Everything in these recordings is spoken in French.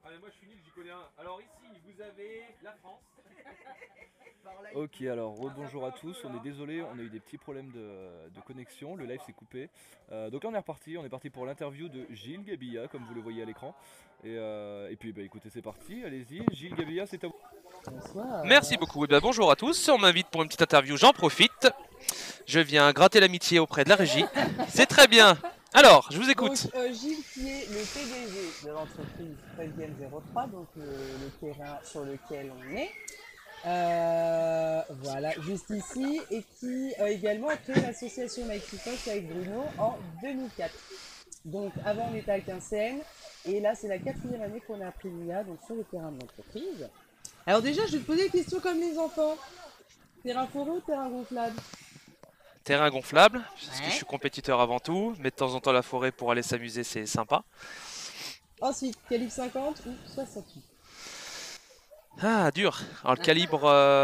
mais moi je suis nul, j'y connais un. Alors ici, vous avez la France. Ok, alors rebonjour à tous, on est désolé, on a eu des petits problèmes de connexion, le live s'est coupé. Donc là on est parti pour l'interview de Gilles Gabilla, comme vous le voyez à l'écran. Et puis bah écoutez, c'est parti, allez-y, Gilles Gabilla, c'est à vous. Merci beaucoup. Eh bien, bonjour à tous. On m'invite pour une petite interview. J'en profite. Je viens gratter l'amitié auprès de la régie. C'est très bien. Alors, je vous écoute. Donc, Gilles qui est le PDG de l'entreprise 13e 03, donc le terrain sur lequel on est. Voilà, juste ici, et qui également a créé l'association Mighty Fox avec Bruno en 2004. Donc avant on était à Quinssaines, et là c'est la 4e année qu'on a appris l'IA, donc sur le terrain de l'entreprise. Alors déjà je vais te poser des questions comme les enfants. Terrain forêt ou terrain gonflable? Terrain gonflable, parce que je suis compétiteur avant tout, mais de temps en temps la forêt pour aller s'amuser, c'est sympa. Ensuite, calibre 50 ou 68? Ah, dur. Alors le calibre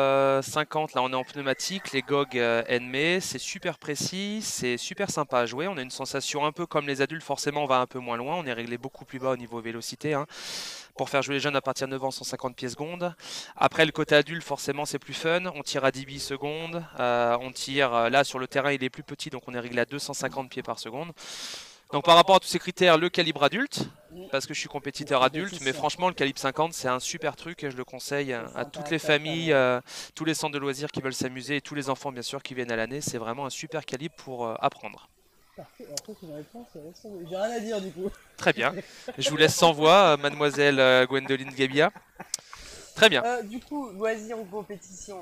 50, là on est en pneumatique, les GOG NME, c'est super précis, c'est super sympa à jouer. On a une sensation un peu comme les adultes, forcément on va un peu moins loin, on est réglé beaucoup plus bas au niveau vélocité, hein, pour faire jouer les jeunes à partir de 9 ans 150 pieds secondes. Après le côté adulte, forcément c'est plus fun, on tire à 10 billes secondes, on tire, là sur le terrain il est plus petit, donc on est réglé à 250 pieds par seconde. Donc par rapport à tous ces critères, le calibre adulte, parce que je suis compétiteur adulte, mais franchement le calibre 50 c'est un super truc et je le conseille à toutes les familles, tous les centres de loisirs qui veulent s'amuser et tous les enfants bien sûr qui viennent à l'année, c'est vraiment un super calibre pour apprendre. Parfait, après c'est une réponse, j'ai rien à dire du coup. Très bien, je vous laisse sans voix, mademoiselle Gwendoline Gabia. Très bien. Du coup, loisirs ou compétition?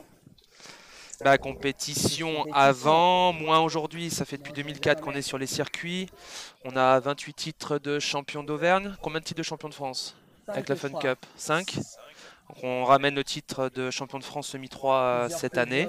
Bah, compétition avant, moins aujourd'hui, ça fait depuis 2004 qu'on est sur les circuits. On a 28 titres de champion d'Auvergne. Combien de titres de champion de France avec la Fun Cup? 5. Donc on ramène le titre de champion de France semi-3 cette année.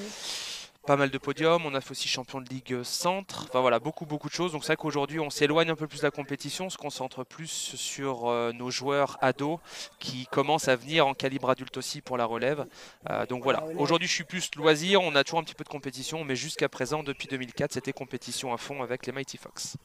Pas mal de podiums, on a fait aussi champion de Ligue Centre, enfin voilà, beaucoup de choses. Donc c'est vrai qu'aujourd'hui on s'éloigne un peu plus de la compétition, on se concentre plus sur nos joueurs ados qui commencent à venir en calibre adulte aussi pour la relève. Donc voilà, aujourd'hui je suis plus loisir, on a toujours un petit peu de compétition, mais jusqu'à présent, depuis 2004, c'était compétition à fond avec les Mighty Fox.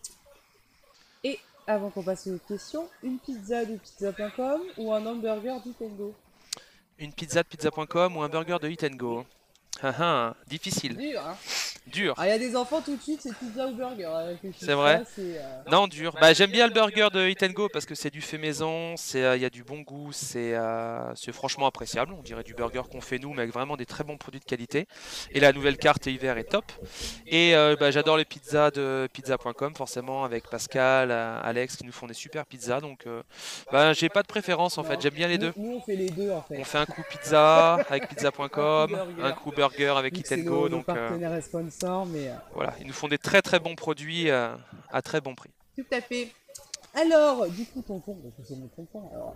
Et avant qu'on passe aux questions, une pizza de pizza.com ou un hamburger d'Eat & Go? Une pizza de pizza.com ou un burger de Eat & Go? Difficile. Dur, hein? Dur. Ah, il y a des enfants tout de suite, c'est pizza ou burger. C'est vrai. Non, dur. Bah, j'aime bien le burger de Eat & Go parce que c'est du fait maison, il y a du bon goût, c'est franchement appréciable. On dirait du burger qu'on fait nous, mais avec vraiment des très bons produits de qualité. Et la nouvelle carte hiver est top. Et bah, j'adore les pizzas de pizza.com, forcément, avec Pascal, Alex, qui nous font des super pizzas. Donc, bah, j'ai pas de préférence en fait, j'aime bien les deux. Nous, on fait les deux en fait. On fait un coup pizza avec pizza.com, un coup burger avec Eat & Go. Donc, partenaire et sponsor, mais voilà, ils nous font des très bons produits à très bon prix. Tout à fait. Alors, du coup, tonton, c'est mon tonton. Alors,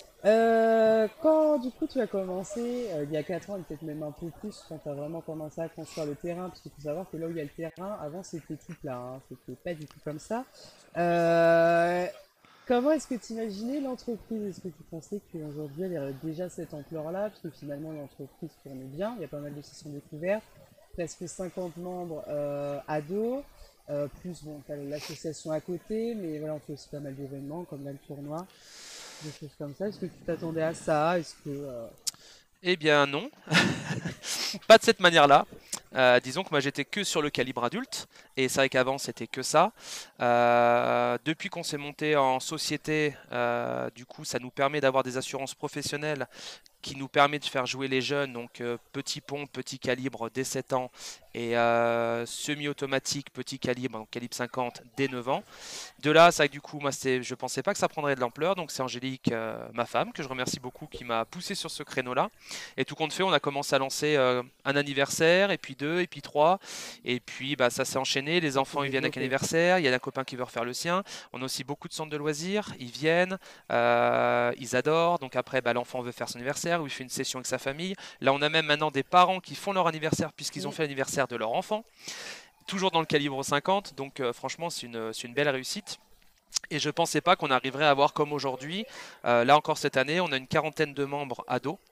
quand du coup tu as commencé, il y a 4 ans, et peut-être même un peu plus, quand tu as vraiment commencé à construire le terrain, parce qu'il faut savoir que là où il y a le terrain, avant c'était tout plat, hein, c'était pas du tout comme ça. Comment est-ce que tu imaginais l'entreprise? Est-ce que tu pensais qu'aujourd'hui elle aurait déjà cette ampleur-là? Parce que finalement l'entreprise tournait bien, il y a pas mal de sessions découvertes, presque 50 membres ados, plus bon, t'as l'association à côté, mais voilà, on fait aussi pas mal d'événements comme là le tournoi, des choses comme ça. Est-ce que tu t'attendais à ça? Est-ce que Eh bien non, pas de cette manière-là. Disons que moi j'étais que sur le calibre adulte et c'est vrai qu'avant c'était que ça. Depuis qu'on s'est monté en société, du coup ça nous permet d'avoir des assurances professionnelles qui nous permet de faire jouer les jeunes, donc petit pont, petit calibre dès 7 ans et semi-automatique, petit calibre, donc calibre 50 dès 9 ans. De là, ça, du coup, moi, je pensais pas que ça prendrait de l'ampleur, donc c'est Angélique, ma femme, que je remercie beaucoup, qui m'a poussé sur ce créneau-là. Et tout compte fait, on a commencé à lancer un anniversaire, et puis deux, et puis trois, et puis bah, ça s'est enchaîné, les enfants ils viennent avec l'anniversaire, il y a un copain qui veut refaire le sien, on a aussi beaucoup de centres de loisirs, ils viennent, ils adorent, donc après bah, l'enfant veut faire son anniversaire, ou il fait une session avec sa famille. Là on a même maintenant des parents qui font leur anniversaire puisqu'ils ont fait l'anniversaire de leur enfant, toujours dans le calibre 50, donc franchement c'est une belle réussite. Et je ne pensais pas qu'on arriverait à avoir comme aujourd'hui, là encore cette année, on a une quarantaine de membres ados.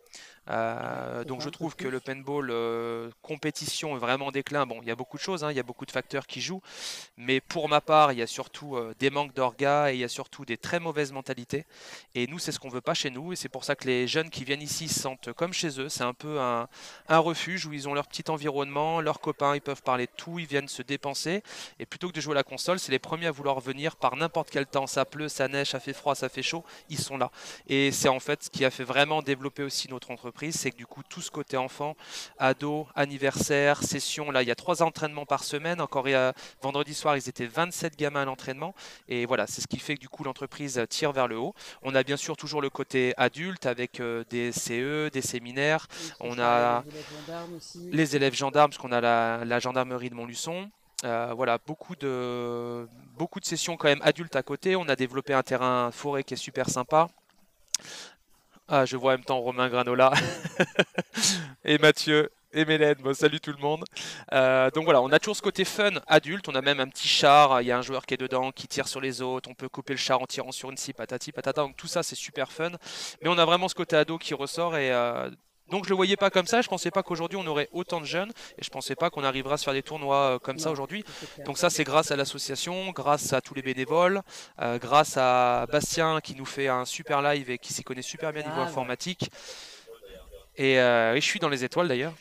Donc je trouve que le paintball compétition est vraiment en déclin. Bon, il y a beaucoup de choses, hein, il y a beaucoup de facteurs qui jouent, mais pour ma part, il y a surtout des manques d'orgas et il y a surtout des très mauvaises mentalités. Et nous, c'est ce qu'on veut pas chez nous, et c'est pour ça que les jeunes qui viennent ici se sentent comme chez eux. C'est un peu un refuge où ils ont leur petit environnement, leurs copains, ils peuvent parler de tout, ils viennent se dépenser. Et plutôt que de jouer à la console, c'est les premiers à vouloir venir par n'importe quel temps. Ça pleut, ça neige, ça fait froid, ça fait chaud, ils sont là. Et c'est en fait ce qui a fait vraiment développer aussi notre entreprise, c'est que du coup tout ce côté enfant, ado, anniversaire, session, là il y a 3 entraînements par semaine. Encore vendredi soir ils étaient 27 gamins à l'entraînement. Et voilà, c'est ce qui fait que du coup l'entreprise tire vers le haut. On a bien sûr toujours le côté adulte avec des CE, des séminaires. On a les élèves gendarmes, parce qu'on a la gendarmerie de Montluçon. Voilà, beaucoup de sessions quand même adultes à côté. On a développé un terrain forêt qui est super sympa. Ah, je vois en même temps Romain Granola et Mathieu et Mélène. Bon, salut tout le monde. Donc voilà, on a toujours ce côté fun adulte. On a même un petit char. Il y a un joueur qui est dedans qui tire sur les autres. On peut couper le char en tirant sur une scie, patati patata. Donc tout ça, c'est super fun. Mais on a vraiment ce côté ado qui ressort et donc je le voyais pas comme ça, je pensais pas qu'aujourd'hui on aurait autant de jeunes et je pensais pas qu'on arrivera à se faire des tournois comme ça aujourd'hui. Donc ça c'est grâce à l'association, grâce à tous les bénévoles, grâce à Bastien qui nous fait un super live et qui s'y connaît super bien niveau informatique. Et je suis dans les étoiles d'ailleurs.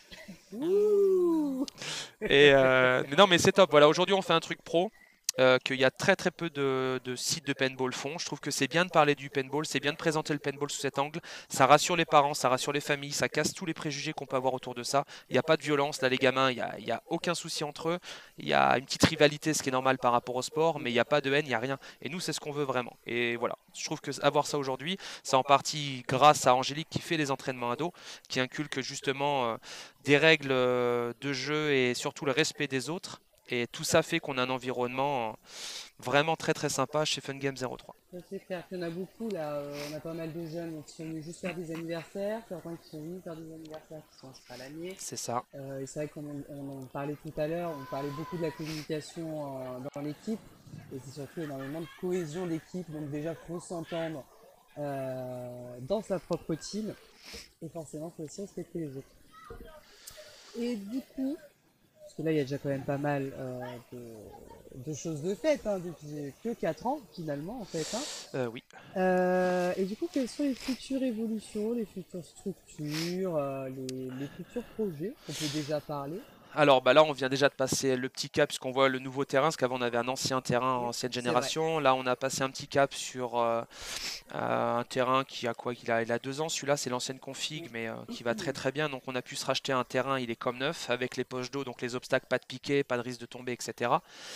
Mais non mais c'est top, voilà, aujourd'hui on fait un truc pro. Qu'il y a très très peu de sites de paintball font. Je trouve que c'est bien de parler du paintball, c'est bien de présenter le paintball sous cet angle. Ça rassure les parents, ça rassure les familles, ça casse tous les préjugés qu'on peut avoir autour de ça. Il n'y a pas de violence, là les gamins, il n'y a aucun souci entre eux. Il y a une petite rivalité, ce qui est normal par rapport au sport, mais il n'y a pas de haine, il n'y a rien. Et nous, c'est ce qu'on veut vraiment. Et voilà, je trouve que avoir ça aujourd'hui, c'est en partie grâce à Angélique qui fait les entraînements ados, qui inculque justement des règles de jeu et surtout le respect des autres. Et tout ça fait qu'on a un environnement vraiment très très sympa chez Fun Game 03. C'est clair qu'il y en a beaucoup là, on a pas mal de jeunes qui sont venus juste faire des anniversaires, certains qui sont venus faire des anniversaires qui sont inscrits à l'année. C'est ça. Et c'est vrai qu'on en parlait tout à l'heure, on parlait beaucoup de la communication dans l'équipe, et c'est surtout énormément de cohésion d'équipe, donc déjà il faut s'entendre dans sa propre team, et forcément il faut aussi respecter les autres. Et du coup, parce que là, il y a déjà quand même pas mal de choses de faites, hein, depuis que 4 ans, finalement, en fait. Hein. Oui. Et du coup, quelles sont les futures évolutions, les futures structures, les futurs projets qu'on peut déjà parler? Alors bah là on vient déjà de passer le petit cap puisqu'on voit le nouveau terrain, parce qu'avant on avait un ancien terrain ancienne génération. Là on a passé un petit cap sur un terrain qui a quoi, il a 2 ans, celui-là c'est l'ancienne config mais qui va très très bien. Donc on a pu se racheter un terrain, il est comme neuf avec les poches d'eau, donc les obstacles, pas de piqué, pas de risque de tomber, etc.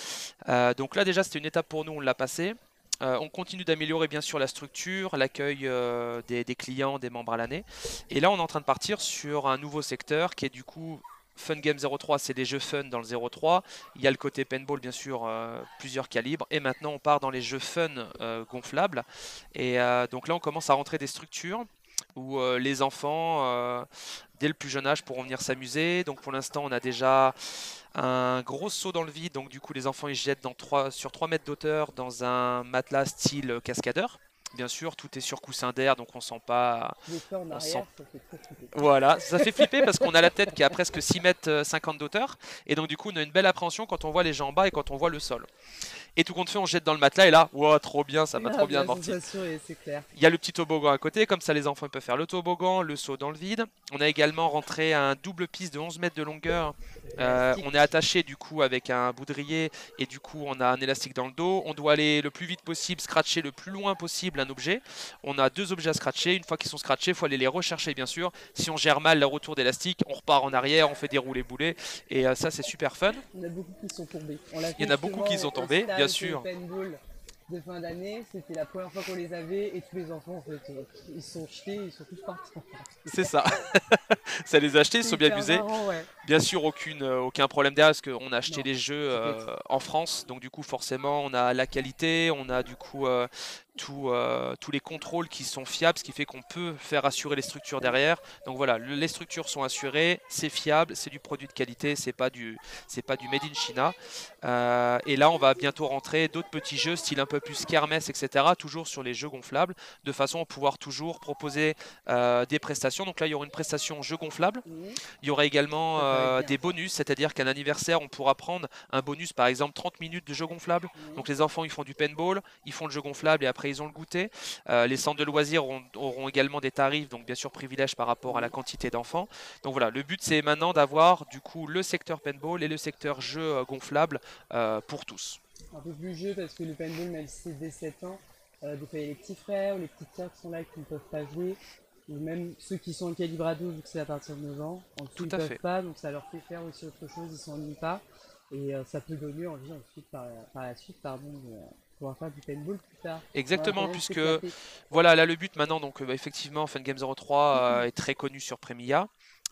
Donc là déjà c'était une étape pour nous, on l'a passé. On continue d'améliorer bien sûr la structure, l'accueil des clients, des membres à l'année. Et là on est en train de partir sur un nouveau secteur qui est du coup Fun Game 03, c'est des jeux fun dans le 03. Il y a le côté paintball, bien sûr, plusieurs calibres. Et maintenant, on part dans les jeux fun gonflables. Et donc là, on commence à rentrer des structures où les enfants, dès le plus jeune âge, pourront venir s'amuser. Donc pour l'instant, on a déjà un gros saut dans le vide. Donc du coup, les enfants, ils se jettent sur 3 mètres d'auteur dans un matelas style cascadeur. Bien sûr, tout est sur coussin d'air, donc on sent pas. Ça fait très flipper. Voilà, ça fait flipper parce qu'on a la tête qui a presque 6 mètres 50 d'auteur. Et donc, du coup, on a une belle appréhension quand on voit les gens en bas et quand on voit le sol. Et tout compte fait, on jette dans le matelas et là, wow, trop bien, ça m'a trop bien amorti. C'est clair. Il y a le petit toboggan à côté, comme ça les enfants peuvent faire le toboggan, le saut dans le vide. On a également rentré un double piste de 11 mètres de longueur. On est attaché du coup avec un boudrier et du coup on a un élastique dans le dos. On doit aller le plus vite possible, scratcher le plus loin possible un objet. On a 2 objets à scratcher. Une fois qu'ils sont scratchés, il faut aller les rechercher bien sûr. Si on gère mal le retour d'élastique, on repart en arrière, on fait des roulés boulets. Et ça c'est super fun. Il y en a beaucoup qui sont tombés. Il y en a beaucoup qui sont tombés, bien sûr. De fin d'année, c'était la première fois qu'on les avait et tous les enfants en fait, ils sont jetés, ils sont tous partis. C'est ça. Ça les a achetés, ils sont bien amusés. Marrant, ouais. Bien sûr, aucun problème derrière parce qu'on a acheté les jeux en France, donc du coup forcément on a la qualité, on a du coup tous les contrôles qui sont fiables, ce qui fait qu'on peut faire assurer les structures derrière. Donc voilà, les structures sont assurées, c'est fiable, c'est du produit de qualité, c'est pas du made in China. Et là, on va bientôt rentrer d'autres petits jeux, style un peu plus kermesse, etc. Toujours sur les jeux gonflables, de façon à pouvoir toujours proposer des prestations. Donc là, il y aura une prestation jeu gonflable. Il y aura également des bonus, c'est-à-dire qu'un anniversaire, on pourra prendre un bonus, par exemple 30 minutes de jeu gonflable. Donc les enfants, ils font du paintball, ils font le jeu gonflable et après ils ont le goûter. Les centres de loisirs auront également des tarifs, donc bien sûr privilèges par rapport à la quantité d'enfants. Donc voilà, le but c'est maintenant d'avoir du coup le secteur paintball et le secteur jeu gonflable pour tous. Un peu plus jeu parce que le paintball, même si c'est dès 7 ans, des fois il y a les petits frères ou les petites sœurs qui sont là qui ne peuvent pas jouer. Ou même ceux qui sont en calibrado, vu que c'est à partir de 9 ans, en dessous, ils ne peuvent pas, donc ça leur fait faire aussi autre chose, ils s'ennuient pas. Et ça peut donner envie ensuite par la suite de pouvoir faire du paintball plus tard. Exactement, puisque voilà, là le but maintenant, donc effectivement, Fun Game 03 est très connu sur Premia.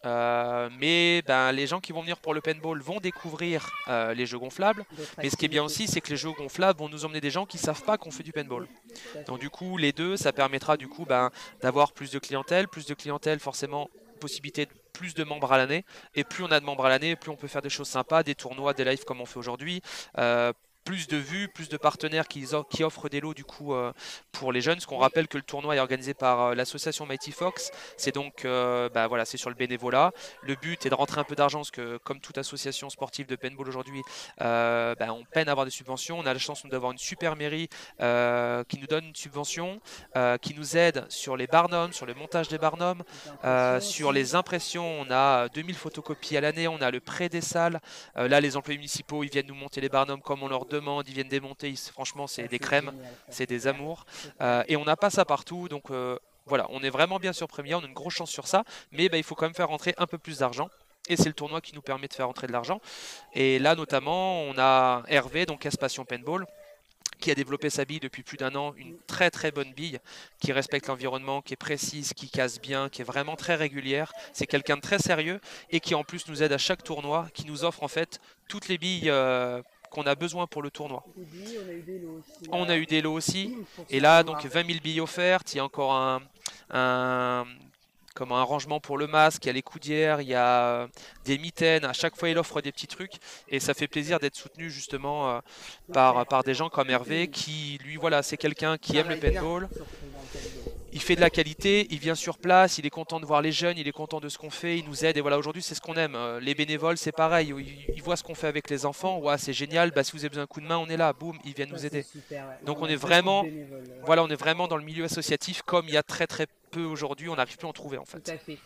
Mais les gens qui vont venir pour le paintball vont découvrir les jeux gonflables. Mais ce qui est bien aussi, c'est que les jeux gonflables vont nous emmener des gens qui ne savent pas qu'on fait du paintball. Donc du coup, les deux, ça permettra du coup d'avoir plus de clientèle forcément, possibilité de plus de membres à l'année. Et plus on a de membres à l'année, plus on peut faire des choses sympas, des tournois, des lives comme on fait aujourd'hui. Plus de vues, plus de partenaires qui offrent des lots du coup pour les jeunes. Parce qu'on rappelle que le tournoi est organisé par l'association Mighty Fox. C'est donc voilà, c'est sur le bénévolat. Le but est de rentrer un peu d'argent parce que comme toute association sportive de paintball aujourd'hui, on peine à avoir des subventions. On a la chance d'avoir une super mairie qui nous donne une subvention, qui nous aide sur les barnums, sur le montage des barnums, sur les impressions. On a 2000 photocopies à l'année. On a le prêt des salles. Là, les employés municipaux, ils viennent nous monter les barnums comme on leur demande, ils viennent démonter, franchement c'est des crèmes, c'est des amours, et on n'a pas ça partout, donc voilà, on est vraiment bien sur Premia, on a une grosse chance sur ça, mais il faut quand même faire rentrer un peu plus d'argent, et c'est le tournoi qui nous permet de faire rentrer de l'argent, et là notamment on a Hervé, donc Passion Paintball, qui a développé sa bille depuis plus d'1 an, une très très bonne bille, qui respecte l'environnement, qui est précise, qui casse bien, qui est vraiment très régulière. C'est quelqu'un de très sérieux et qui en plus nous aide à chaque tournoi, qui nous offre en fait toutes les billes qu'on a besoin pour le tournoi. On a eu des lots aussi. Et là, donc 20 000 billes offertes. Il y a encore un rangement pour le masque, il y a les coudières, il y a des mitaines. À chaque fois, il offre des petits trucs. Et ça fait plaisir d'être soutenu justement par des gens comme Hervé, qui, lui, voilà, c'est quelqu'un qui aime le paintball. Il fait de la qualité, il vient sur place, il est content de voir les jeunes, il est content de ce qu'on fait, il nous aide. Et voilà, aujourd'hui, c'est ce qu'on aime. Les bénévoles, c'est pareil. Ils voient ce qu'on fait avec les enfants. Ouais, c'est génial. Si vous avez besoin d'un coup de main, on est là. Boum, ils viennent nous aider. Super, ouais. Donc on est vraiment, voilà, on est vraiment dans le milieu associatif comme il y a très très peu aujourd'hui. On n'arrive plus à en trouver en fait. Tout à fait.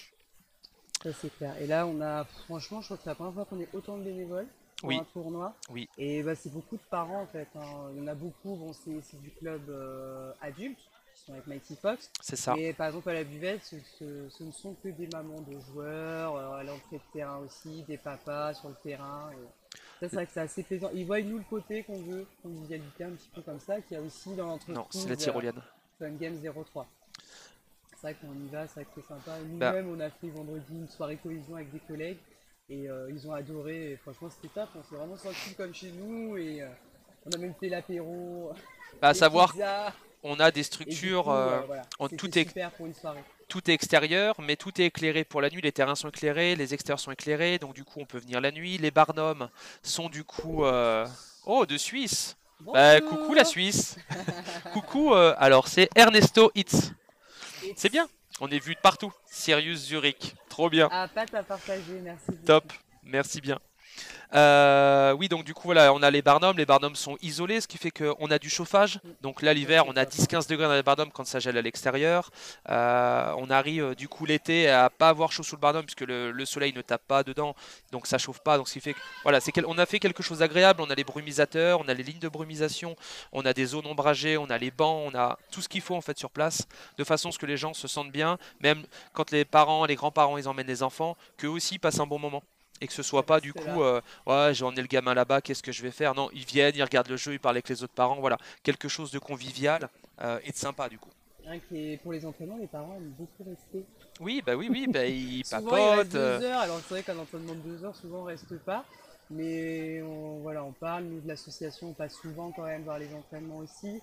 Ça c'est clair. Et là, on a, franchement, je crois que c'est la première fois qu'on ait autant de bénévoles pour un tournoi. Oui. Et c'est beaucoup de parents en fait. Il y en a beaucoup. Bon, c'est du club adulte. Avec Mighty Fox. C'est ça. Et par exemple à la buvette, ce ne sont que des mamans de joueurs, à l'entrée de terrain aussi, des papas sur le terrain. Et ça, c'est vrai que c'est assez plaisant. Ils voient nous le côté qu'on veut, convivialité un petit peu comme ça, qu'il y a aussi dans l'entreprise. Non, c'est la tyrolienne. Fun Game 03. C'est vrai qu'on y va, c'est vrai que c'est sympa. Nous-mêmes, on a fait vendredi une soirée cohésion avec des collègues et ils ont adoré. Et franchement, c'était top. On s'est vraiment senti comme chez nous et on a même fait l'apéro. À savoir. On a des structures, voilà, tout est extérieur, mais tout est éclairé pour la nuit. Les terrains sont éclairés, les extérieurs sont éclairés, donc du coup on peut venir la nuit. Les barnums sont du coup... Oh, de Suisse. Coucou la Suisse. Coucou, alors c'est Ernesto Hitz. C'est bien, on est vu de partout. Sirius Zurich, trop bien. Ah, Pat à partager, merci beaucoup. Top, merci bien. Oui, donc du coup voilà, on a les barnums sont isolés, ce qui fait qu'on a du chauffage. Donc là l'hiver on a 10-15 degrés dans les barnums quand ça gèle à l'extérieur. On arrive du coup l'été à pas avoir chaud sous le barnum puisque le soleil ne tape pas dedans, donc ça chauffe pas. Donc ce qui fait que voilà, on a fait quelque chose d'agréable. On a les brumisateurs, on a les lignes de brumisation, on a des zones ombragées, on a les bancs, on a tout ce qu'il faut en fait sur place, de façon à ce que les gens se sentent bien, même quand les parents, les grands-parents ils emmènent les enfants, qu'eux aussi passent un bon moment. Et que ce soit pas du coup, ouais, j'ai emmené le gamin là-bas, qu'est-ce que je vais faire? Non, ils viennent, ils regardent le jeu, ils parlent avec les autres parents, voilà. Quelque chose de convivial et de sympa du coup. Pour les entraînements, les parents aiment beaucoup rester. Oui, ils souvent, papotent. Ils restent 2 heures, alors c'est vrai qu'un entraînement de 2 heures, souvent on reste pas. Mais on parle, nous de l'association, on passe souvent quand même voir les entraînements aussi.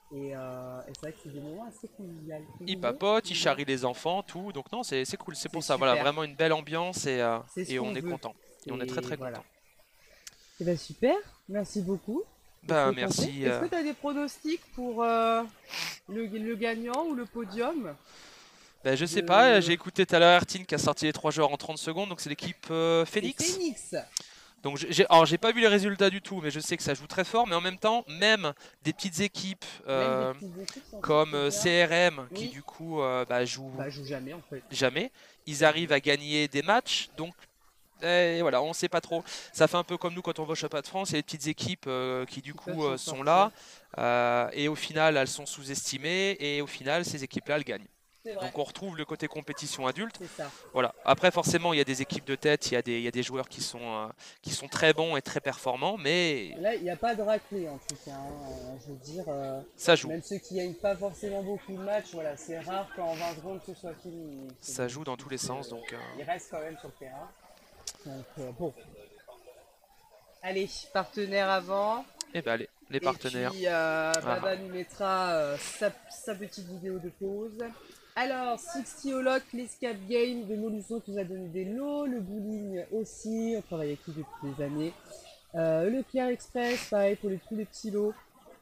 Et c'est vrai que c'est des moments assez conviviaux. Ils papotent, ils charrient les enfants, tout. Donc non, c'est cool. C'est pour ça. Voilà, super. vraiment une belle ambiance et on est veut. content. Et on est très voilà. content. Et ben super, merci beaucoup. Ben merci. Est-ce que tu as des pronostics pour le gagnant ou le podium? Ben, je sais pas, j'ai écouté tout à l'heure Ertine qui a sorti les 3 joueurs en 30 secondes, donc c'est l'équipe Phoenix. Donc j'ai pas vu les résultats du tout, mais je sais que ça joue très fort. Mais en même temps, même des petites équipes comme CRM qui du coup jouent jamais en fait. Jamais, ils arrivent à gagner des matchs. Donc voilà, on sait pas trop. Ça fait un peu comme nous quand on va au Championnat de France, il y a des petites équipes qui du coup sont là. Et au final, elles sont sous-estimées. Et au final, ces équipes-là, elles gagnent. Donc on retrouve le côté compétition adulte. Voilà. Après forcément il y a des équipes de tête, il y a des joueurs qui sont très bons et très performants, mais là il n'y a pas de raclée en tout cas. Je veux dire, ça joue. Même ceux qui gagnent pas forcément beaucoup de matchs, voilà, c'est rare qu'en 20 secondes ce soit fini. Ça joue dans tous les sens, donc. Il reste quand même sur le terrain. Donc bon. Allez, partenaire avant. Et ben allez, les partenaires. Et puis Baba nous mettra sa petite vidéo de pause. Alors, 60 Holoc, l'Escape Game de Moluson qui nous a donné des lots, le bowling aussi, on travaille avec lui depuis des années. Le Clair Express, pareil pour tous les petits lots.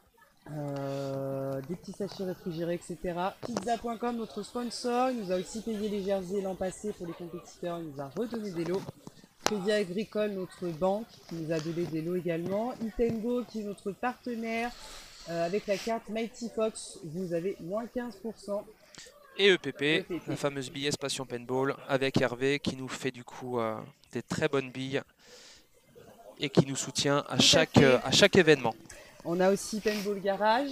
Des petits sachets réfrigérés, etc. Pizza.com, notre sponsor, il nous a aussi payé les jerseys l'an passé pour les compétiteurs, il nous a redonné des lots. Crédit Agricole, notre banque, qui nous a donné des lots également. Nintendo, qui est notre partenaire, avec la carte Mighty Fox, vous avez moins 15%. Et EPP, la fameuse billet Passion Paintball, avec Hervé qui nous fait du coup des très bonnes billes et qui nous soutient à chaque événement. On a aussi Paintball Garage,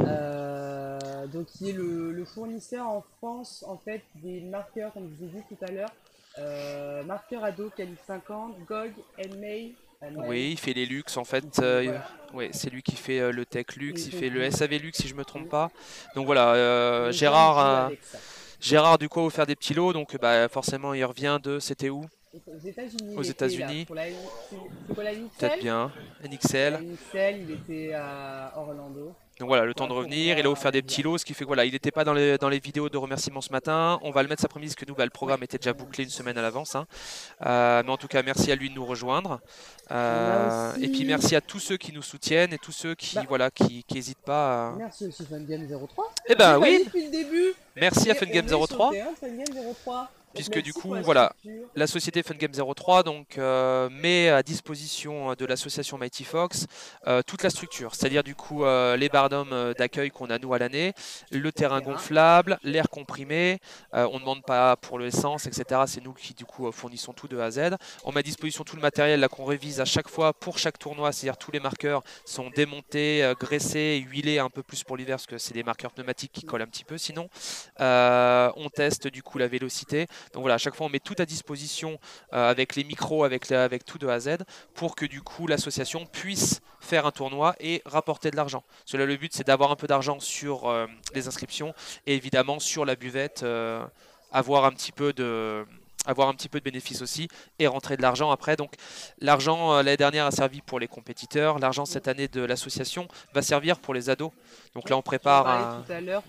donc qui est le fournisseur en France en fait des marqueurs, comme je vous ai dit tout à l'heure, marqueurs ado calibre 50, GOG, NMAY. Oui, il fait les luxe en fait. Ouais, c'est lui qui fait le Tech Luxe, il fait le SAV Luxe si je me trompe pas. Donc voilà, Gérard du coup va vous faire des petits lots, donc forcément il revient c'était où? Aux États-Unis. Peut-être bien. NXL. Il était à Orlando. Donc voilà, le temps de revenir, il a offert des petits lots, ce qui fait que voilà, il n'était pas dans les vidéos de remerciements ce matin. On va le mettre cet après-midi parce que nous, le programme était déjà bouclé une semaine à l'avance. Hein. Mais en tout cas, merci à lui de nous rejoindre. Et puis merci à tous ceux qui nous soutiennent et tous ceux qui n'hésitent pas à... Merci aussi Fungame 03. Eh ben oui. Depuis le début. Merci à Fungame 03. Puisque du coup, voilà, la société Fungame 03 donc, met à disposition de l'association Mighty Fox toute la structure, c'est-à-dire du coup les barnums d'accueil qu'on a nous à l'année, le terrain gonflable, l'air comprimé, on ne demande pas pour l'essence, etc. C'est nous qui du coup fournissons tout de A à Z. On met à disposition tout le matériel là qu'on révise à chaque fois pour chaque tournoi, c'est-à-dire tous les marqueurs sont démontés, graissés, huilés un peu plus pour l'hiver parce que c'est des marqueurs pneumatiques qui collent un petit peu sinon. On teste du coup la vélocité. Donc voilà, à chaque fois on met tout à disposition avec les micros, avec tout de A à Z pour que du coup l'association puisse faire un tournoi et rapporter de l'argent. Parce que là le but c'est d'avoir un peu d'argent sur les inscriptions et évidemment sur la buvette avoir un petit peu de bénéfices aussi et rentrer de l'argent après. Donc l'argent l'année dernière a servi pour les compétiteurs, l'argent cette année de l'association va servir pour les ados. Donc là on prépare un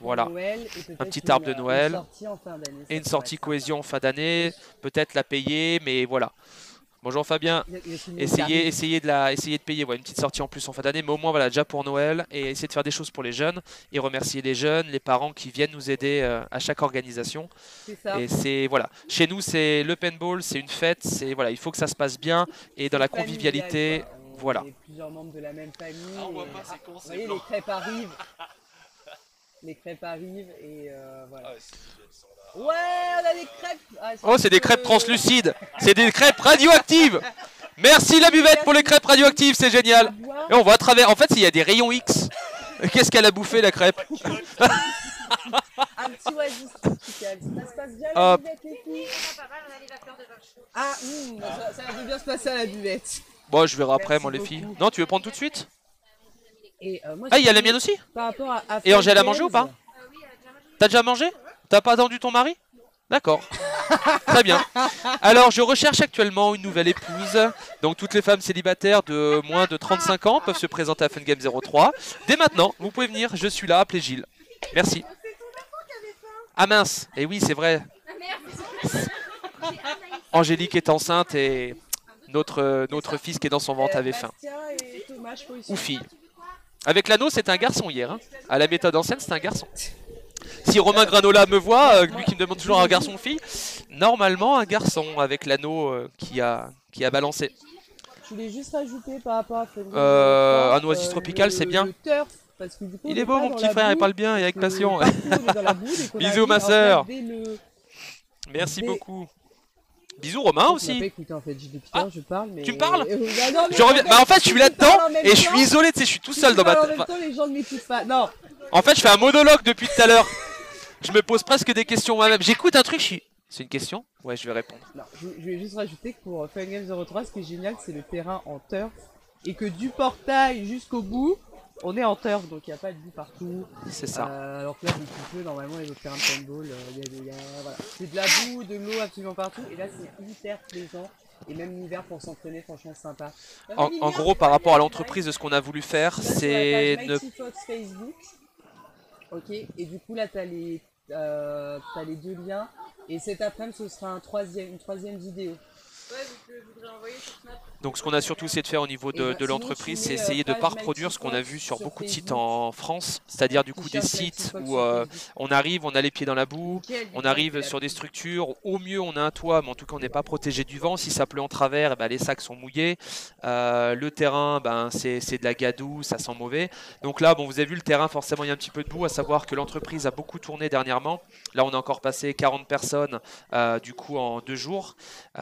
petit arbre de Noël et une sortie cohésion en fin d'année, peut-être la payer, mais voilà. Bonjour Fabien, essayez de payer une petite sortie en plus en fin d'année, mais au moins voilà, déjà pour Noël, et essayer de faire des choses pour les jeunes, et remercier les jeunes, les parents qui viennent nous aider à chaque organisation. Et c'est voilà, chez nous c'est le paintball, c'est une fête, c'est voilà, il faut que ça se passe bien, et dans la convivialité, voilà. On est plusieurs membres de la même famille. On voit pas, c'est con, c'est blanc. Les crêpes arrivent. Les crêpes arrivent et voilà. Ouais, on a des crêpes. Oh, c'est des crêpes translucides. C'est des crêpes radioactives. Merci la buvette pour les crêpes radioactives, c'est génial. Et on voit à travers. En fait, il y a des rayons X. Qu'est-ce qu'elle a bouffé la crêpe? Un petit oasis tropical. Ça se passe bien la buvette, les filles? Ah, ça va bien se passer à la buvette. Bon, je verrai après, moi, les filles. Non, tu veux prendre tout de suite? Moi, il y a la mienne aussi? Et Angèle a mangé ou pas? T'as déjà mangé? T'as pas attendu ton mari? D'accord. Très bien. Alors, je recherche actuellement une nouvelle épouse. Donc, toutes les femmes célibataires de moins de 35 ans peuvent se présenter à Fun Game 03. Dès maintenant, vous pouvez venir. Je suis là. Appelez Gilles. Merci. Ah mince. Et oui, c'est vrai. Angélique est enceinte et notre fils qui est dans son ventre avait faim. Ou fille. Avec l'anneau, c'était un garçon hier. Hein. À la méthode ancienne, c'était un garçon. Si Romain Granola me voit, lui qui me demande toujours un garçon ou fille, normalement un garçon avec l'anneau qui a balancé. Je voulais juste rajouter par rapport à un oasis tropical, c'est bien. Le turf, parce que du coup, Il est beau mon petit frère, il parle bien et avec passion. Bisous ma en soeur. fait, Merci beaucoup. Bisous Romain aussi. Écouté, en fait, depuis tout à l'heure, je parle, mais... Tu me parles non, je reviens... Bah en fait je suis là-dedans et je suis isolé, tu sais, je suis tout seul dans ma tête. En même temps, les gens ne m'écoutent pas. Non. En fait je fais un monologue depuis tout à l'heure. Je me pose presque des questions moi-même. J'écoute un truc, je suis... C'est une question? Ouais, je vais répondre. Non, je vais juste rajouter que pour Fun Game 03, ce qui est génial, c'est le terrain en turf. Et que du portail jusqu'au bout, on est en turf, donc il n'y a pas de boue partout. C'est ça. Alors que là, beaucoup peu, normalement, les autres terrains de paintball, voilà. C'est de la boue, de l'eau absolument partout. Et là, c'est hyper plaisant. Et même l'hiver pour s'entraîner, franchement, c'est sympa. En gros, par rapport à l'entreprise de ce qu'on a voulu faire, c'est... Fox Facebook. Ok, et du coup, là, t'as les 2 liens. Et cet après-midi, ce sera une troisième vidéo. Ouais, vous voudrez envoyer sur Snap. Donc ce qu'on a surtout essayé de faire au niveau de l'entreprise, c'est essayer de ne pas reproduire ce qu'on a vu sur beaucoup de sites en France, c'est-à-dire du coup des sites où on arrive, on a les pieds dans la boue, on arrive sur des structures, au mieux on a un toit, mais en tout cas on n'est pas protégé du vent, si ça pleut en travers, les sacs sont mouillés, le terrain c'est de la gadoue, ça sent mauvais. Donc là bon, vous avez vu le terrain, forcément il y a un petit peu de boue, à savoir que l'entreprise a beaucoup tourné dernièrement, là on a encore passé 40 personnes du coup en 2 jours.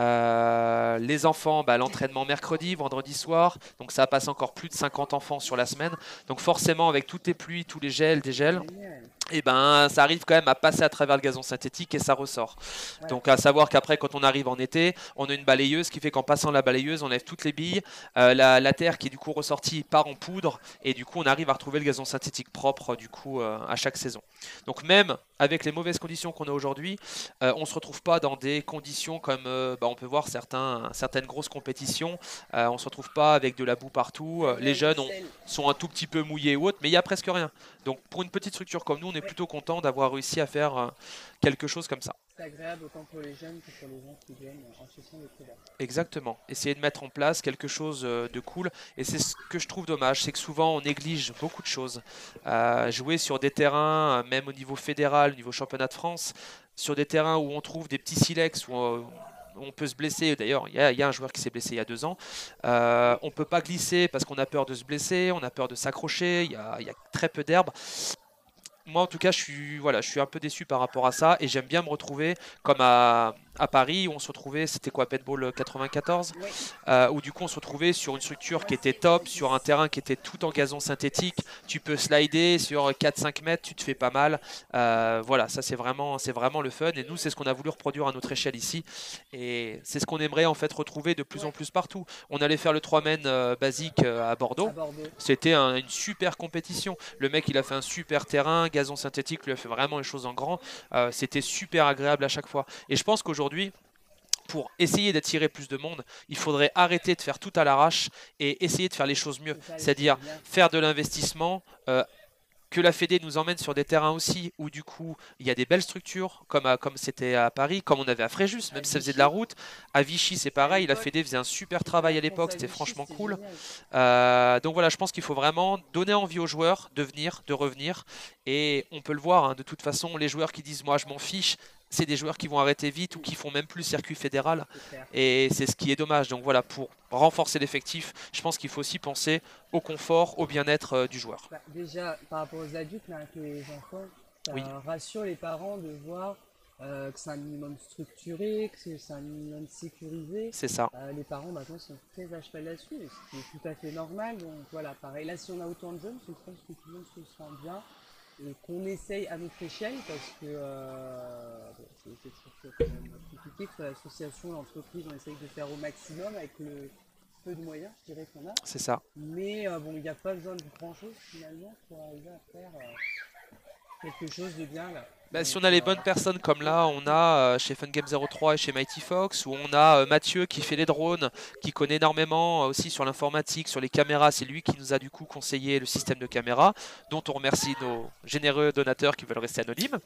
Les enfants, l'entraînement mercredi, vendredi soir, donc ça passe encore plus de 50 enfants sur la semaine, donc forcément avec toutes les pluies, tous les gels, dégels, et ça arrive quand même à passer à travers le gazon synthétique et ça ressort. Ouais. Donc à savoir qu'après quand on arrive en été, on a une balayeuse qui fait qu'en passant la balayeuse, on enlève toutes les billes, la terre qui est du coup ressortie part en poudre et du coup on arrive à retrouver le gazon synthétique propre du coup à chaque saison. Donc même avec les mauvaises conditions qu'on a aujourd'hui, on ne se retrouve pas dans des conditions comme on peut voir certaines grosses compétitions, on ne se retrouve pas avec de la boue partout, les jeunes sont un tout petit peu mouillés ou autre, mais il n'y a presque rien. Donc pour une petite structure comme nous, on est plutôt content d'avoir réussi à faire quelque chose comme ça. C'est agréable autant pour les jeunes que pour les gens qui viennent en session de couleurs. Exactement. Essayer de mettre en place quelque chose de cool. Et c'est ce que je trouve dommage, c'est que souvent on néglige beaucoup de choses. Jouer sur des terrains, même au niveau fédéral, au niveau championnat de France, sur des terrains où on trouve des petits silex, où on peut se blesser. D'ailleurs, il y a un joueur qui s'est blessé il y a 2 ans. On ne peut pas glisser parce qu'on a peur de se blesser, on a peur de s'accrocher, il y a très peu d'herbe. Moi en tout cas je suis un peu déçu par rapport à ça et j'aime bien me retrouver comme à Paris où on se retrouvait, c'était quoi, Paintball 94, où du coup on se retrouvait sur une structure qui était top, sur un terrain qui était tout en gazon synthétique, tu peux slider sur 4-5 mètres, tu te fais pas mal, voilà, ça c'est vraiment le fun et nous c'est ce qu'on a voulu reproduire à notre échelle ici et c'est ce qu'on aimerait en fait retrouver de plus en plus partout. On allait faire le 3-men basique à Bordeaux, c'était une super compétition, le mec il a fait un super terrain, gazon synthétique lui a fait vraiment les choses en grand, c'était super agréable à chaque fois et je pense qu'aujourd'hui pour essayer d'attirer plus de monde, il faudrait arrêter de faire tout à l'arrache et essayer de faire les choses mieux, c'est-à-dire faire de l'investissement, que la Fédé nous emmène sur des terrains aussi où du coup il y a des belles structures comme c'était à Paris, comme on avait à Fréjus, même si ça faisait de la route. À Vichy c'est pareil, la Fédé faisait un super travail à l'époque, c'était franchement cool. Donc voilà, je pense qu'il faut vraiment donner envie aux joueurs de venir, de revenir. Et on peut le voir, hein, de toute façon, les joueurs qui disent moi je m'en fiche, c'est des joueurs qui vont arrêter vite ou qui font même plus le circuit fédéral. Et c'est ce qui est dommage. Donc voilà, pour renforcer l'effectif, je pense qu'il faut aussi penser au confort, au bien-être du joueur. Déjà, par rapport aux adultes, mais avec les enfants, ça rassure les parents de voir que c'est un minimum structuré, que c'est un minimum sécurisé. C'est ça. Les parents maintenant sont très à cheval là-dessus, ce qui est tout à fait normal. Donc voilà, pareil. Là, si on a autant de jeunes, je pense que tout le monde se sent bien. Et qu'on essaye à notre échelle parce que c'est toujours quand même compliqué que l'association, l'entreprise, on essaye de faire au maximum avec le peu de moyens, je dirais qu'on a. C'est ça. Mais bon, il n'y a pas besoin de grand chose finalement pour arriver à faire quelque chose de bien là. Bah, si Donc, on a les bonnes personnes comme là, on a chez Fungame03 et chez Mighty Fox, où on a Mathieu qui fait les drones, qui connaît énormément aussi sur l'informatique, sur les caméras. C'est lui qui nous a du coup conseillé le système de caméra, dont on remercie nos généreux donateurs qui veulent rester anonymes.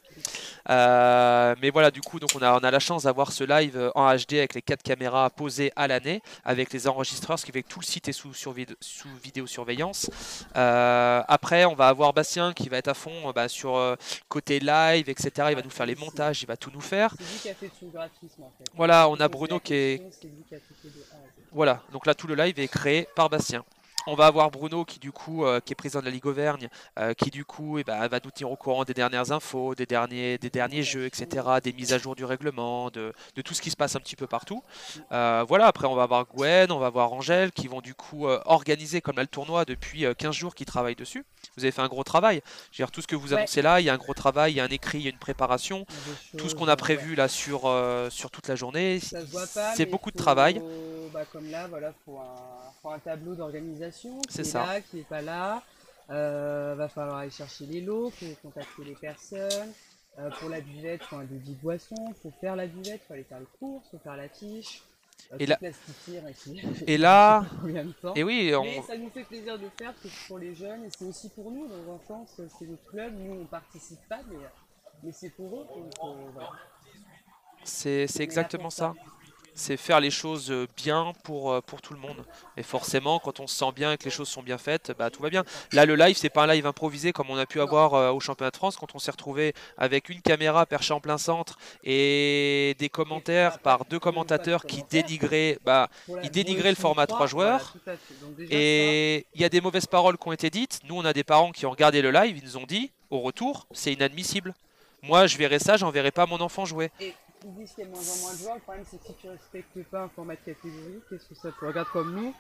Mais voilà, du coup, donc on a la chance d'avoir ce live en HD avec les 4 caméras posées à l'année, avec les enregistreurs, ce qui fait que tout le site est sous vidéosurveillance. Après, on va avoir Bastien qui va être à fond sur côté live, etc. Il va nous faire les montages, il va tout nous faire. C'est lui qui a fait tout le graphisme en fait. Voilà, on Quand a pose Bruno la qui est... question, c'est lui qui a tout fait de A à Z. Voilà, donc là tout le live est créé par Bastien. On va avoir Bruno qui du coup qui est président de la Ligue Auvergne, qui du coup va nous tenir au courant des dernières infos, des derniers jeux, etc., des mises à jour du règlement, de tout ce qui se passe un petit peu partout. Voilà, après on va avoir Gwen, on va avoir Angèle qui vont du coup organiser comme là le tournoi depuis 15 jours qui travaillent dessus. Vous avez fait un gros travail. Je veux dire, tout ce que vous annoncez là, il y a un gros travail, il y a un écrit, il y a une préparation. Tout ce qu'on a prévu là sur toute la journée, Ça se voit pas, c'est mais beaucoup de faut- travail. Bah, comme là, voilà, faut un tableau d'organisation qui C'est est ça. là, qui est pas là. Va falloir aller chercher les lots, faut contacter les personnes. Pour la buvette, faut un devis boisson, faut faire la buvette, faut aller faire les courses, faut faire la fiche. Et Tout là- plastifier, Et là, combien de temps. et oui, Mais ça nous fait plaisir de faire, parce que c'est pour les jeunes et c'est aussi pour nous, dans un sens, c'est notre club, nous on participe pas, mais c'est pour eux, donc voilà. c'est On est là exactement pour ça. C'est faire les choses bien pour tout le monde. Et forcément, quand on se sent bien et que les choses sont bien faites, bah, tout va bien. Là, le live, c'est pas un live improvisé comme on a pu avoir au championnat de France, quand on s'est retrouvé avec une caméra perchée en plein centre et des commentaires par 2 commentateurs qui dénigraient, ils dénigraient le format 3 joueurs. Voilà, tout à fait. Donc déjà, Et il y a des mauvaises paroles qui ont été dites. Nous, on a des parents qui ont regardé le live, ils nous ont dit, au retour, c'est inadmissible. Moi, je verrai ça, j'enverrai pas mon enfant jouer. et ils disent qu'il y a de moins en moins de joueurs. Le problème, c'est que si tu respectes pas un format de catégorie, qu'est-ce que ça peut? Regarde comme nous,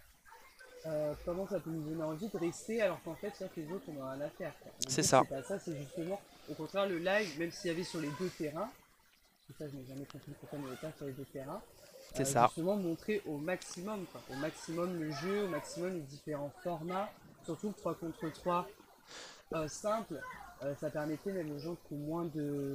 comment ça peut nous donner envie de rester alors qu'en fait, c'est que les autres, on a rien à faire, quoi. Donc, C'est ça. C'est pas ça, c'est justement, au contraire, le live, même s'il y avait sur les 2 terrains, et ça, je n'ai jamais compris pourquoi il n'y avait pas sur les 2 terrains, C'est ça. justement montrer au maximum, quoi. Au maximum le jeu, au maximum les différents formats, surtout le 3 contre 3 simple. Ça permettait même aux gens qui ont moins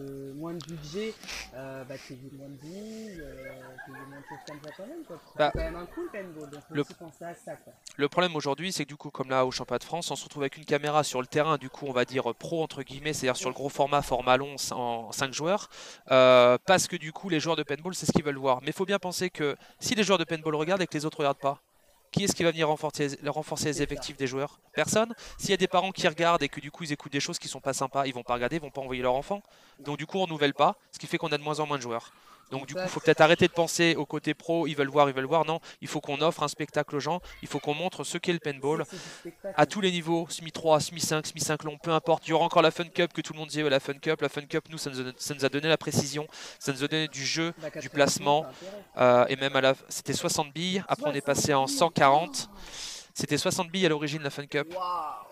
de budget, qu'il y ait moins de billes, qu'il y ait moins de choses comme ça quand même, quoi. Bah, C'est quand même un cool paintball, donc faut le- aussi penser à ça, quoi. Le problème aujourd'hui, c'est que du coup, comme là au championnat de France, on se retrouve avec une caméra sur le terrain, du coup, on va dire pro entre guillemets, c'est-à-dire sur le gros format long en 5 joueurs, parce que du coup, les joueurs de paintball, c'est ce qu'ils veulent voir. Mais il faut bien penser que si les joueurs de paintball regardent et que les autres ne regardent pas, qui est-ce qui va venir renforcer les effectifs des joueurs? Personne. S'il y a des parents qui regardent et que du coup ils écoutent des choses qui sont pas sympas, ils vont pas regarder, ils vont pas envoyer leur enfant. Donc du coup on renouvelle pas, ce qui fait qu'on a de moins en moins de joueurs. Donc du coup il faut peut-être arrêter de penser au côté pro, ils veulent voir. Non, il faut qu'on offre un spectacle aux gens, il faut qu'on montre ce qu'est le paintball C'est du spectacle. à tous les niveaux, SMI 3, SMI 5, SMI 5 long, peu importe. Il y aura encore la Fun Cup que tout le monde disait, la Fun Cup, nous ça nous a donné la précision, ça nous a donné du jeu, Bah, du 80, placement, ça a intérêt. et même c'était 60 billes, après on est passé en 140. C'était 60 billes à l'origine la Fun Cup. Waouh!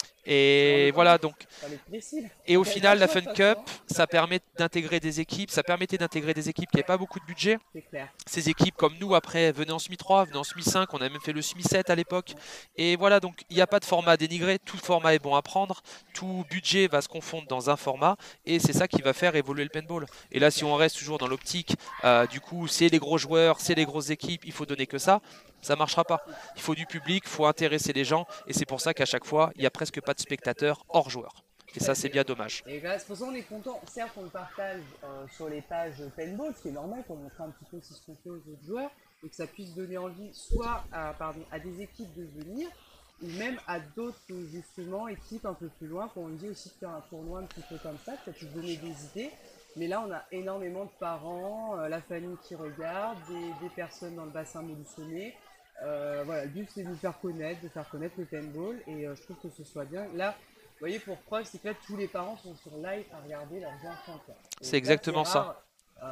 Et voilà, donc. Fallait être précis, là. Et au Fallait final, la pas Fun de toute Cup, façon. ça permet d'intégrer des équipes. Ça permettait d'intégrer des équipes qui n'avaient pas beaucoup de budget. C'est clair. Ces équipes comme nous, après, venaient en SMI 3, venaient en SMI 5. On a même fait le SMI 7 à l'époque. Et voilà, donc il n'y a pas de format à dénigrer. Tout format est bon à prendre. Tout budget va se confondre dans un format. Et c'est ça qui va faire évoluer le paintball. Et là, si on reste toujours dans l'optique, du coup, c'est les gros joueurs, c'est les grosses équipes, il faut donner que ça marchera pas. Il faut du public, il faut intéresser les gens, et c'est pour ça qu'à chaque fois, il n'y a presque pas de spectateurs hors joueurs. Et ça, c'est bien dommage. Et là, c'est pour ça qu'on est content. Certes, on le partage sur les pages paintball, ce qui est normal pour montrer un petit peu ce qu'on fait aux autres joueurs, et que ça puisse donner envie soit à des équipes de venir, ou même à d'autres justement équipes un peu plus loin, quand on dit aussi de faire un tournoi un petit peu comme ça puisse donner des idées. Mais là, on a énormément de parents, la famille qui regarde, des personnes dans le bassin molusonné. Voilà, le but c'est de faire connaître le paintball, et je trouve que ce soit bien. Là, vous voyez, pour preuve, c'est que là, tous les parents sont sur live à regarder leurs enfants, quoi. Et C'est exactement c'est ça. rare,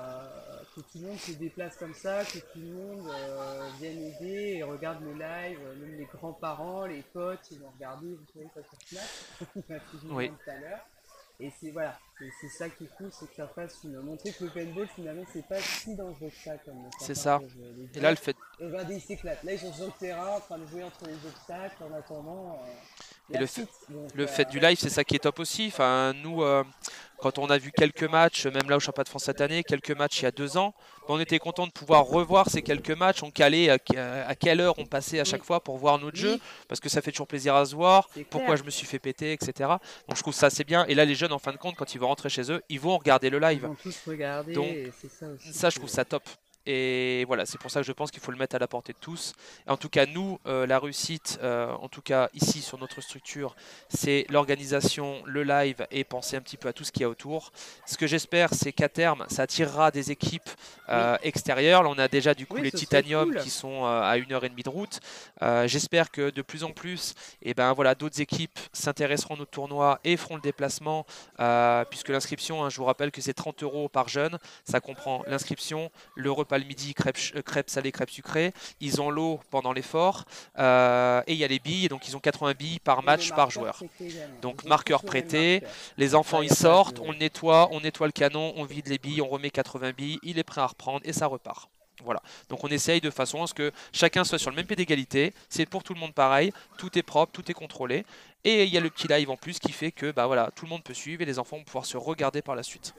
que tout le monde se déplace comme ça, que tout le monde vienne aider et regarde le live, même les grands-parents, les potes, ils vont regarder, vous savez, ça sur Snap, on a plus ou moins Oui. tout à l'heure. Et c'est voilà, c'est ça qui est cool, c'est que ça fasse montrer que le paintball finalement c'est pas si dangereux que ça comme C'est certains ça. peuvent le dire. Et là, le fait, Et regardez, ils s'éclatent. Là ils sont sur le terrain en train de jouer entre les obstacles en attendant. Et le fait du live, c'est ça qui est top aussi. Enfin, nous, quand on a vu quelques matchs, même là au championnat de France cette année, quelques matchs il y a 2 ans, on était content de pouvoir revoir ces quelques matchs, on calait à quelle heure on passait à chaque fois pour voir notre jeu, parce que ça fait toujours plaisir à se voir, pourquoi je me suis fait péter, etc. Donc je trouve ça c'est bien, et là les jeunes en fin de compte, quand ils vont rentrer chez eux, ils vont regarder le live. Ils vont tous regarder, Donc et c'est ça aussi. ça je trouve ça top. Et voilà, c'est pour ça que je pense qu'il faut le mettre à la portée de tous. Et en tout cas, nous, la réussite, en tout cas ici sur notre structure, c'est l'organisation, le live et penser un petit peu à tout ce qu'il y a autour. Ce que j'espère, c'est qu'à terme, ça attirera des équipes extérieures. Là, on a déjà du coup les Titanium qui sont à 1h30 de route. J'espère que de plus en plus, et ben, voilà, d'autres équipes s'intéresseront à notre tournoi et feront le déplacement, puisque l'inscription, hein, je vous rappelle que c'est 30 € par jeune. Ça comprend l'inscription, le repas le midi, crêpes salées, crêpes sucrées. Ils ont l'eau pendant l'effort et il y a les billes, donc ils ont 80 billes par match par joueur. Donc marqueur prêté, les enfants ils sortent, on le nettoie, le canon, on vide les billes, on remet 80 billes, il est prêt à reprendre et ça repart. Voilà, donc on essaye de façon à ce que chacun soit sur le même pied d'égalité, c'est pour tout le monde pareil, tout est propre, tout est contrôlé. Et il y a le petit live en plus qui fait que bah, voilà, tout le monde peut suivre et les enfants vont pouvoir se regarder par la suite.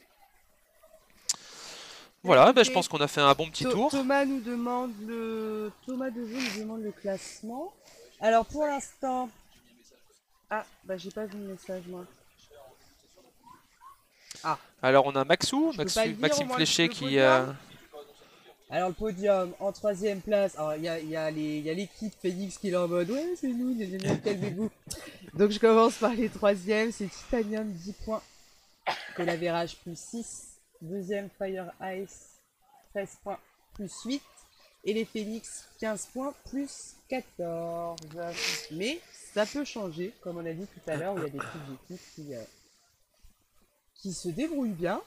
Voilà, bah, je pense qu'on a fait un bon petit tour. Thomas nous demande Thomas Devaux nous demande le classement. Alors pour l'instant... Ah, bah j'ai pas vu le message moi. Ah. Alors on a Maxime Fléché qui... Alors le podium en 3ème place, alors il y a l'équipe Phoenix qui est là en mode ouais c'est nous, calmez-vous. Donc je commence par les 3e, c'est Titanium 10 points, Colavérage plus 6. 2e Fire Ice 13 points plus 8 et les Phoenix 15 points plus 14. Mais ça peut changer comme on a dit tout à l'heure où il y a des petites équipes qui se débrouillent bien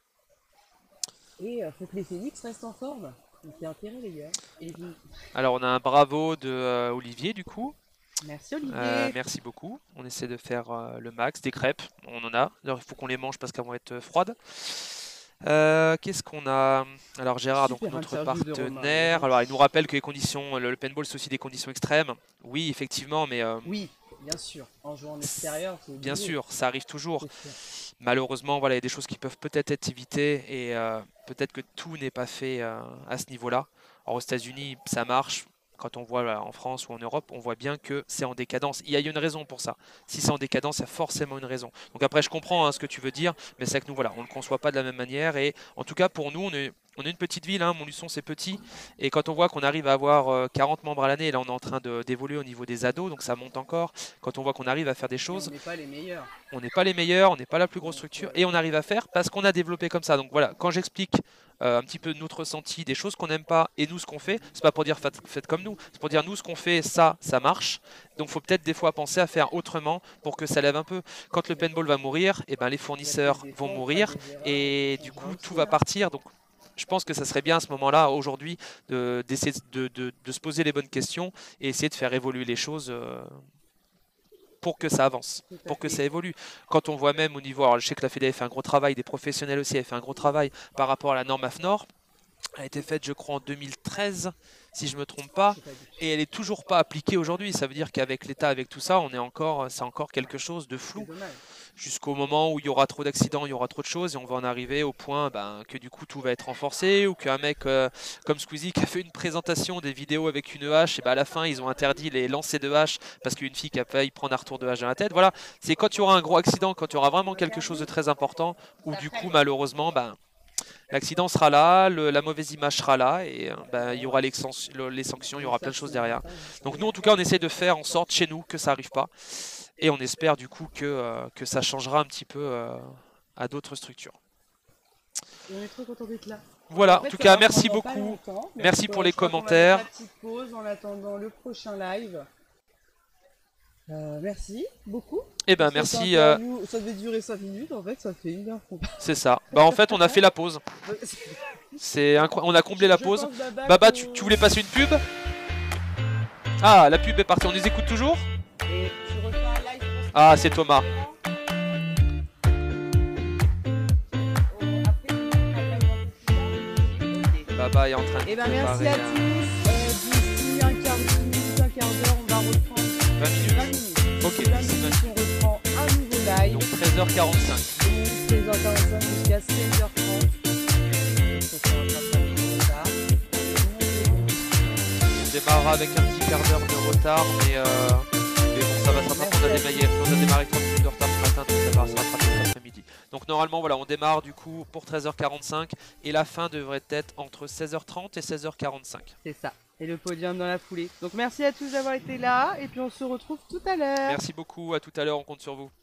et faut que les Phoenix restent en forme. Donc il y a intérêt les gars. Alors on a un bravo de Olivier du coup. Merci Olivier. Merci beaucoup. On essaie de faire le max. Des crêpes, on en a. Alors il faut qu'on les mange parce qu'elles vont être froides. Qu'est-ce qu'on a? Alors Gérard, donc notre partenaire, alors il nous rappelle que les conditions, le paintball c'est aussi des conditions extrêmes. Oui, effectivement, mais oui, bien sûr. En jouant en extérieur, c'est bien sûr, ça arrive toujours. Malheureusement, voilà, il y a des choses qui peuvent peut-être être évitées et peut-être que tout n'est pas fait à ce niveau-là. Alors aux États-Unis, ça marche. Quand on voit en France ou en Europe, on voit bien que c'est en décadence. Il y a une raison pour ça. Si c'est en décadence, il y a forcément une raison. Donc après, je comprends ce que tu veux dire, mais c'est que nous, voilà, on ne le conçoit pas de la même manière. Et en tout cas, pour nous, on est une petite ville, hein, Montluçon c'est petit. Et quand on voit qu'on arrive à avoir 40 membres à l'année, et là on est en train d'évoluer au niveau des ados, donc ça monte encore. Quand on voit qu'on arrive à faire des choses... on n'est pas les meilleurs. On n'est pas les meilleurs, on n'est pas la plus grosse structure. Et on arrive à faire parce qu'on a développé comme ça. Donc voilà, quand j'explique... un petit peu notre ressenti, des choses qu'on n'aime pas et nous ce qu'on fait, c'est pas pour dire faites comme nous, c'est pour dire nous ce qu'on fait, ça marche. Donc faut peut-être des fois penser à faire autrement pour que ça lève un peu. Quand le paintball va mourir, et ben les fournisseurs vont mourir et du coup tout va partir. Donc je pense que ça serait bien à ce moment-là, aujourd'hui, d'essayer de se poser les bonnes questions et essayer de faire évoluer les choses pour que ça avance, pour que ça évolue. Quand on voit même au niveau, alors je sais que la Fédé a fait un gros travail, des professionnels aussi avaient fait un gros travail par rapport à la norme AFNOR, elle a été faite je crois en 2013, si je ne me trompe pas, et elle n'est toujours pas appliquée aujourd'hui. Ça veut dire qu'avec l'État, avec tout ça, c'est encore quelque chose de flou. Jusqu'au moment où il y aura trop d'accidents, il y aura trop de choses, et on va en arriver au point que du coup tout va être renforcé, ou qu'un mec comme Squeezie qui a fait une présentation des vidéos avec une hache, et à la fin ils ont interdit les lancers de hache parce qu'une fille qui a failli prendre un retour de hache dans la tête. Voilà, c'est quand il y aura un gros accident, quand il y aura vraiment quelque chose de très important, où du coup malheureusement l'accident sera là, la mauvaise image sera là, et il y aura les sanctions, il y aura plein de choses derrière. Donc nous en tout cas on essaie de faire en sorte chez nous que ça n'arrive pas. Et on espère du coup que ça changera un petit peu à d'autres structures. Et on est trop content d'être là. Voilà, en tout cas merci beaucoup. Merci pour les commentaires. On va faire une petite pause en attendant le prochain live. Merci beaucoup. Eh ben merci. Ça devait durer 5 minutes, en fait ça fait 1 heure. C'est ça. En fait on a fait la pause. C'est incroyable. On a comblé la pause. Baba, tu voulais passer une pub? Ah, la pub est partie. On les écoute toujours? Et tu refais un live pour Ah, c'est Thomas. Baba est en train de préparer. Merci à tous. D'ici un quart d'heure, on va reprendre 20 minutes. Ok. On reprend un nouveau live. Donc 13h45. 13h45 jusqu'à 16h30. On se rattrape un peu de retard. On démarrera avec un petit quart d'heure de retard, mais bon, ça va, ça va. On a démarré 30 minutes de retard ce matin, donc ça va se rattraper cet après-midi. Donc normalement, voilà, on démarre du coup pour 13h45 et la fin devrait être entre 16h30 et 16h45. C'est ça. Et le podium dans la foulée. Donc merci à tous d'avoir été là et puis on se retrouve tout à l'heure. Merci beaucoup, à tout à l'heure, on compte sur vous.